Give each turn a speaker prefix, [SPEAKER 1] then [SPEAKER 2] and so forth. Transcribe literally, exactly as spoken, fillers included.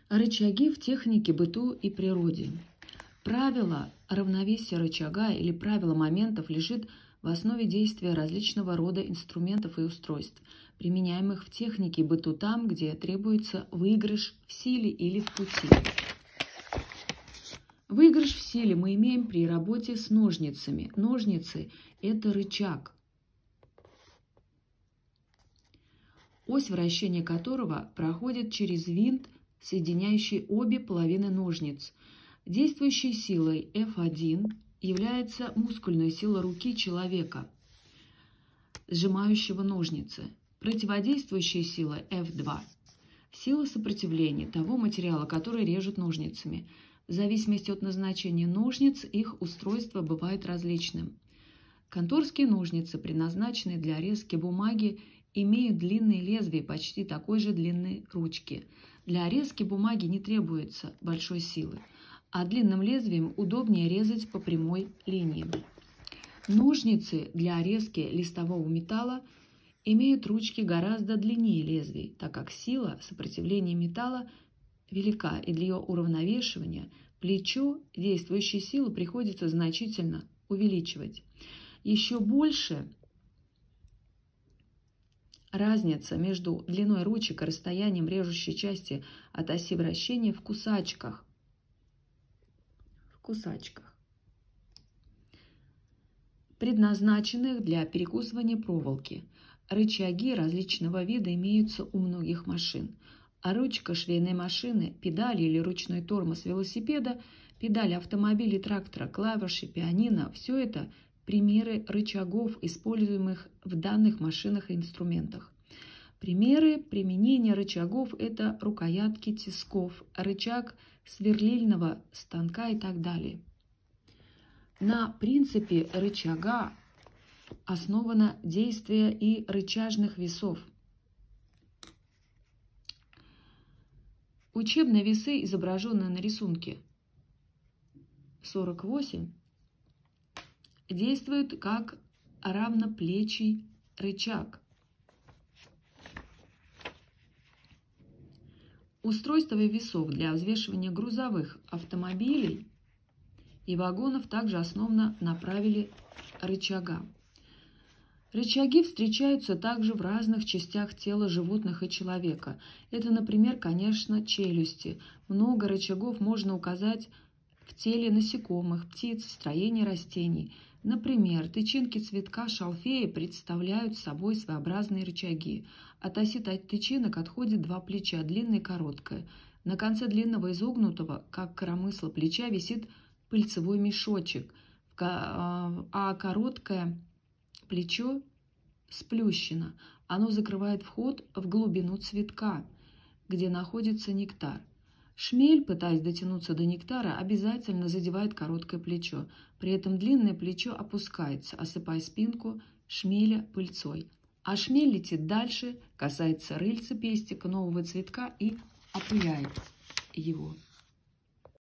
[SPEAKER 1] Рычаги в технике, быту и природе. Правило равновесия рычага или правило моментов лежит в основе действия различного рода инструментов и устройств, применяемых в технике и быту там, где требуется выигрыш в силе или в пути. Выигрыш в силе мы имеем при работе с ножницами. Ножницы – это рычаг, ось вращения которого проходит через винт, соединяющий обе половины ножниц. Действующей силой эф один является мускульная сила руки человека, сжимающего ножницы. Противодействующая сила эф два – сила сопротивления того материала, который режет ножницами. В зависимости от назначения ножниц их устройство бывает различным. Конторские ножницы, предназначенные для резки бумаги, имеют длинные лезвия почти такой же длины ручки. Для резки бумаги не требуется большой силы, а длинным лезвием удобнее резать по прямой линии. Ножницы для резки листового металла имеют ручки гораздо длиннее лезвий, так как сила сопротивления металла велика, и для ее уравновешивания плечо действующей силы приходится значительно увеличивать. Еще больше разница между длиной ручек и расстоянием режущей части от оси вращения в кусачках. В кусачках, предназначенных для перекусывания проволоки. Рычаги различного вида имеются у многих машин. А ручка швейной машины, педали или ручной тормоз велосипеда, педали автомобиля, трактора, клавиши, пианино – все это примеры рычагов, используемых в данных машинах и инструментах. Примеры применения рычагов – это рукоятки тисков, рычаг сверлильного станка и так далее. На принципе рычага основано действие и рычажных весов. Учебные весы, изображенные на рисунке сорок восемь, действуют как равноплечий рычаг. Устройство весов для взвешивания грузовых автомобилей и вагонов также основано на правиле рычага. Рычаги встречаются также в разных частях тела животных и человека. Это, например, конечно, челюсти. Много рычагов можно указать в теле насекомых, птиц, строении растений. Например, тычинки цветка шалфея представляют собой своеобразные рычаги. От оси тычинок отходят два плеча, длинное и короткое. На конце длинного изогнутого, как коромысло плеча, висит пыльцевой мешочек, а короткое плечо сплющено. Оно закрывает вход в глубину цветка, где находится нектар. Шмель, пытаясь дотянуться до нектара, обязательно задевает короткое плечо. При этом длинное плечо опускается, осыпая спинку шмеля пыльцой. А шмель летит дальше, касается рыльца пестика нового цветка и опыляет его.